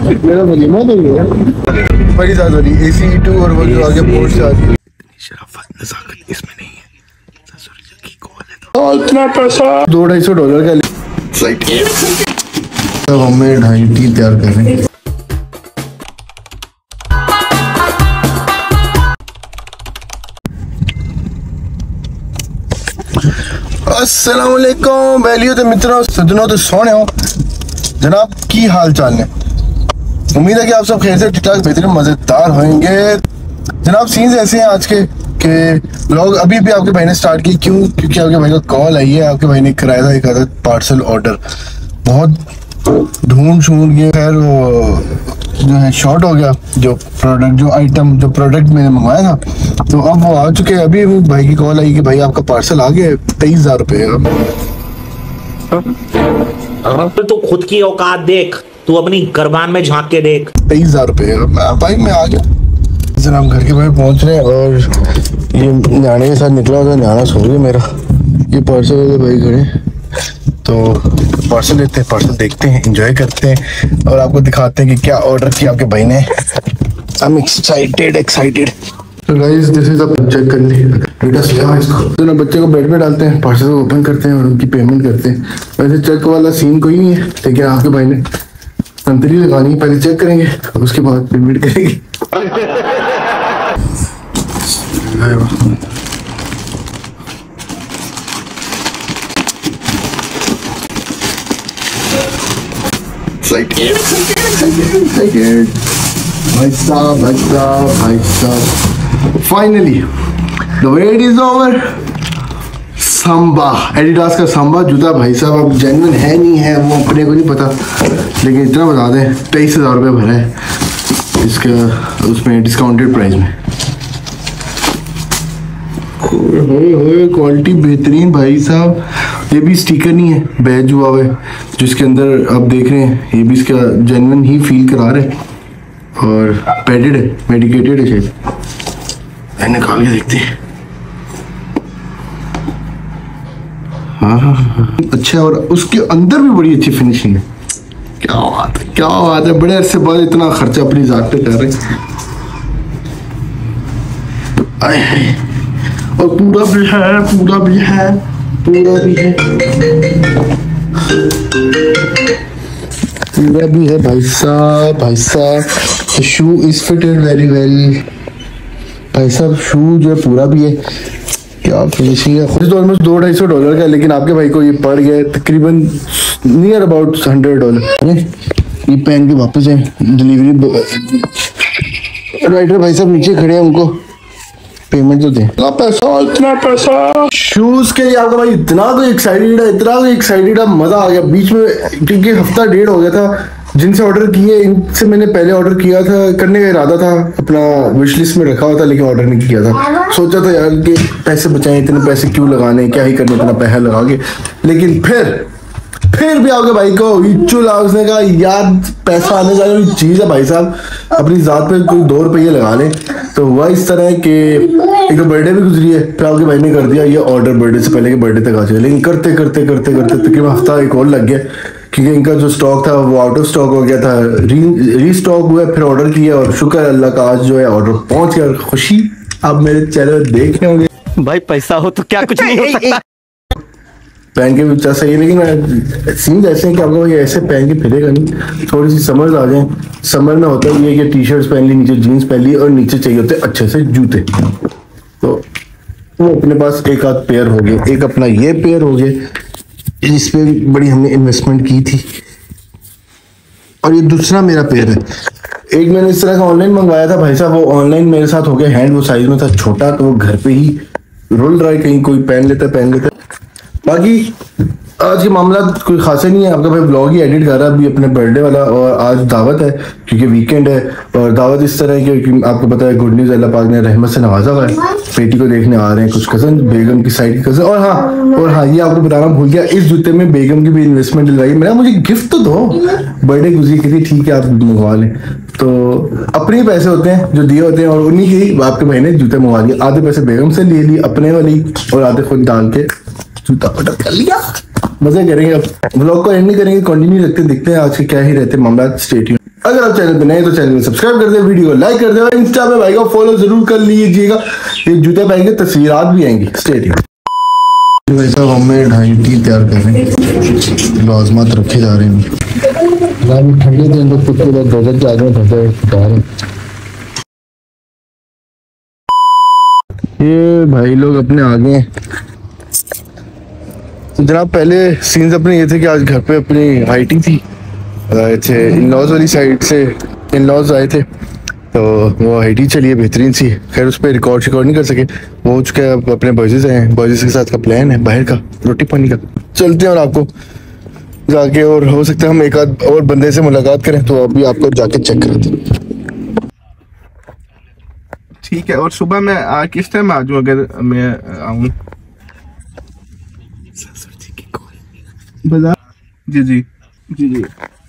मेरा वलीमा तो गया बड़ी ज्यादा वाली AC2 और वो जो आगे पोर्ट से आती है। शराफत नज़ाकत इसमें नहीं है। ससुर की कॉल है तो इतना पैसा $200-250 का फ्लाइट तो हमें 2.5 तैयार कर रहे हैं। अस्सलाम वालेकुम वैल्यू तो मित्रों सजनों तो सोने हो जनाब की हाल चाल है। उम्मीद है कि आप सब खैर से ठीक ठाक बेहतरीन मजेदार होंगे। जनाब सीन्स ऐसे हैं आज के लोग अभी भी आपके भाई ने स्टार्ट की क्योंकि आपके भाई का कॉल आई है। आपके भाई ने कराया था एक आधा पार्सल ऑर्डर, बहुत ढूंढ के खैर वो जो है शॉर्ट हो गया। जो प्रोडक्ट मैंने मंगवाया था तो अब वो आ चुके हैं। अभी भाई की कॉल आई कि भाई आपका पार्सल आ गया 23,000 रुपये। तो खुद की औकात देख, तू अपनी गरबान में झांक के देख। 23,000 रुपये भाई मैं आ गया। जरा हम घर के बाहर पहुंच रहे हैं और ये न्याणे के साथ निकला होता, न्याणा सो गया मेरा। ये पार्सल वाले भाई खड़े तो पार्सल लेते हैं, पार्सल देखते हैं, एंजॉय करते हैं और आपको दिखाते हैं कि क्या ऑर्डर किया आपके भाई ने। I am excited. तो गाइस दिस इज अब चेक कर ली बेटा सोया इसको तो ना बच्चे को बेड पे डालते हैं, पार्सल को ओपन करते हैं और उनकी पेमेंट करते हैं। वैसे चेक वाला सीन कोई नहीं है, लेकिन आपके भाई ने संतरी लगानी, पहले चेक करेंगे उसके बाद पेमेंट करेंगे। भाई साहब finally the wait is over. Samba Adidas का सांबा जूता भाई साहब अब जेन्युइन है नहीं है वो अपने को नहीं पता, लेकिन इतना बता दें 23,000 रुपये भरा है इसका उसमें डिस्काउंटेड प्राइस में। क्वालिटी बेहतरीन भाई साहब। ये भी स्टिकर नहीं है, बैज हुआ है जिसके अंदर आप देख रहे हैं, ये भी इसका जेन्युइन ही फील करा रहे हैं और पैडेड है, मेडिकेटेड है शायद। निकाल के देखते हैं। हाँ अच्छा, और उसके अंदर भी बड़ी अच्छी फिनिशिंग है। क्या बात है बड़े अरसे बाद इतना खर्चा अपनी जात पे कर रहे हैं। और पूरा भी है भाई साहब। Shoe is fitted very well भाई साहब। शू जो है पूरा भी है, क्या फिनिशिंग है। खुद तो ऑलमोस्ट $200-250 का, लेकिन आपके भाई को ये पड़ गया तकरीबन नियर अबाउट $100। ये पहन के वापस है डिलीवरी राइडर भाई साहब नीचे खड़े हैं, उनको पेमेंट तो दे। इतना पैसा शूज के लिए आपका भाई इतना कोई एक्साइटेड है, मजा आ गया। बीच में क्योंकि हफ्ता डेढ़ हो गया था जिनसे ऑर्डर किए, इनसे मैंने पहले ऑर्डर किया था, करने का इरादा था, अपना विश लिस्ट में रखा हुआ था, लेकिन ऑर्डर नहीं किया था। सोचा था यार कि पैसे बचाएं, इतने पैसे क्यों लगाने, क्या ही करने इतना पैसा लगा के। लेकिन फिर भी आपके भाई को उसने कहा यार पैसा आने वाली चीज है भाई साहब, अपनी जात पे कोई $2 लगा ले। तो हुआ इस तरह कि एक तो बर्थडे भी गुजरी है, फिर आपके भाई ने कर दिया ये ऑर्डर बर्थडे से पहले के बर्थडे तक आ जाए। लेकिन करते तकरीबन हफ्ता एक और लग गया, क्योंकि इनका जो स्टॉक था वो आउट ऑफ स्टॉक हो गया था। रीस्टॉक हुआ, फिर ऑर्डर किया और शुक्र अल्लाह का आज जो है ऑर्डर पहुंच गया। खुशी आप मेरे चैनल पर देख रहे होंगे। भाई पैसा हो तो क्या कुछ नहीं हो सकता। पहन के भी सही, लेकिन सीन ऐसे हैं कि आपको ये ऐसे पहन के फिरेगा नहीं। थोड़ी सी समर आ जाए, समर में होता है ये कि टी शर्ट्स पहन ली, नीचे जीन्स पहन ली और नीचे चाहिए होते अच्छे से जूते। तो वो अपने पास एक आध पेयर हो गए, एक अपना ये पेयर हो गए, इस पे बड़ी हमने इन्वेस्टमेंट की थी। और ये दूसरा मेरा पेयर है। एक मैंने इस तरह का ऑनलाइन मंगवाया था भाई साहब, वो ऑनलाइन मेरे साथ हो गया हैंड, वो साइज में था छोटा, तो वो घर पे ही रोल रहा है, कहीं कोई पहन लेता। बाकी आज के मामला कोई खासा नहीं है। आपका भाई ब्लॉग ही एडिट कर रहा है अभी अपने बर्थडे वाला, और आज दावत है क्योंकि वीकेंड है। और दावत इस तरह है कि आपको पता है गुड न्यूज़, अल्लाह पाक ने रहमत से नवाजा हुआ है। बेटी को देखने आ रहे हैं कुछ कज़न, बेगम की साइड की कज़न। और हाँ ये आपको बताना भूल गया, इस जूते में बेगम की भी इन्वेस्टमेंट लगाई। मेरा मुझे गिफ्ट तो दो, बर्थडे गुजरी की ठीक है आप मंगवा लें। तो अपने पैसे होते हैं जो दिए होते हैं, और उन्हीं के आपके भाई ने जूते मंगवा लिए। आधे पैसे बेगम से ले लिए अपने वाली, और आधे खुद डाल के जूता ऑर्डर कर लिया। मजे करेंगे। अब व्लॉग को एंड नहीं करेंगे, कंटिन्यू रखते, देखते हैं आज के क्या ही रहते मामला। Stay tuned. अगर आप चैनल पे नए तो चैनल में सब्सक्राइब कर दे, वीडियो को लाइक कर दे और इंस्टा पे भाई को फॉलो जरूर कर लीजिएगा। ये जूते पहन के तस्वीरात भी आएंगी। Stay tuned. भाई साहब हमें 2:30 तैयार कर रहे हैं, लाजमात रखे जा रहे हैं। ठंडे दिन तो कुछ लोग गजब के आगे फंसे हैं। ये भाई लोग अपने आगे हैं। तो जनाब पहले सीन्स अपने ये थे कि आज घर पे अपनी हाइटी थी, आए थे इन-लॉज वाली साइड से, इन-लॉज आए थे तो वो हाइटी चलिए बेहतरीन सी। खैर उस पर रिकॉर्ड नहीं कर सके, वो हो चुका है। अपने बॉयज़ से हैं, बॉयज़ के साथ का प्लान है बाहर का रोटी पानी का। चलते हैं और आपको जाके, और हो सकता है हम एक आध और बंदे से मुलाकात करें, तो अभी आपको जाके चेक करते हैं। ठीक है। और सुबह मैं किस टाइम आ जाऊँ अगर मैं आऊँ? बता। जी जी जी जी।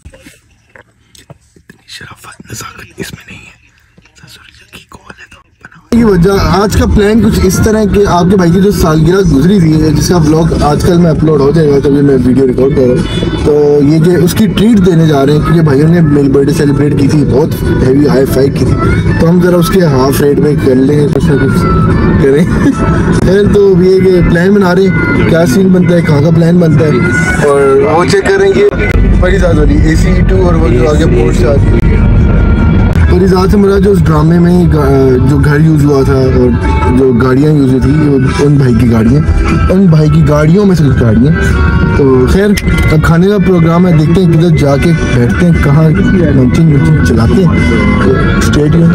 इतनी शराफत नज़ाकत इसमें नहीं है। की कॉल है तो की वजह आज का प्लान कुछ इस तरह कि आपके भाई की जो सालगिरह गुजरी थी, जिसका व्लॉग आजकल में अपलोड हो जाएगा, तभी मैं वीडियो रिकॉर्ड कर रहा हूँ। तो ये कि उसकी ट्रीट देने जा रहे हैं, क्योंकि भाइयों ने मेरी बर्थडे सेलिब्रेट की थी, बहुत हैवी हाई फाई की थी, तो हम ज़रा उसके हाफ रेट में कर लेंगे, कुछ ना कुछ करें। खैर तो ये कि प्लान बना रहे हैं, क्या सीन बनता है, कहाँ का प्लान बनता है, और वो चेक करेंगे परिजात वाली AC2 और वो जो आगे पोर्ट से आती है। परिजात से मेरा जो उस ड्रामे में जो घर यूज़ हुआ था और जो गाड़ियाँ यूज़ हुई थी, उन भाई की गाड़ियाँ, उन भाई की गाड़ियों में से कुछ गाड़ियाँ। तो खैर अब खाने का प्रोग्राम है, देखते हैं किधर जाके बैठते हैं, कहाँ नमकीन चलाते हैं। तो स्टेट में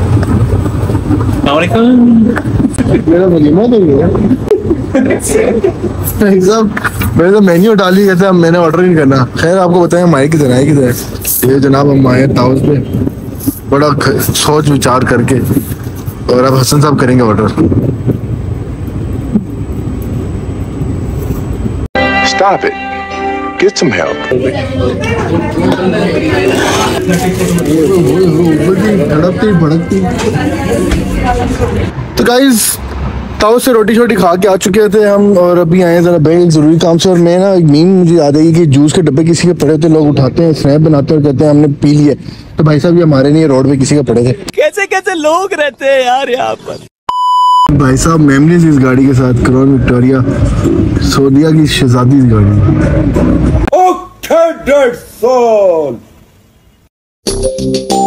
मेरा वलीमा तो ही है सब। मैंने तो मेन्यू डाल ही कहते, मैंने ऑर्डर नहीं करना। खैर आपको बताएं माइक किधर है, किधर है ये जनाब। हम आए ताउस पे बड़ा सोच विचार करके, और अब हसन साहब करेंगे order. Stop it. Get some help. धड़कती भड़कती। तो गाइस ताऊ से रोटी शोटी खा के आ चुके थे हम, और अभी आए जरा बैंक जरूरी काम से। और मैं ना एक मीम मुझे याद आई कि जूस के डब्बे किसी के पड़े होते, लोग उठाते हैं, स्नैप बनाते हैं और कहते हैं हमने पी लिए। तो भाई साहब ये हमारे नहीं, रोड पे किसी के पड़े थे। कैसे कैसे लोग रहते हैं यार यहाँ पर। भाई साहब मेमोरीज इस गाड़ी के साथ, क्राउन विक्टोरिया, सऊदिया की शहजादी इस गाड़ी। Okay, that's all.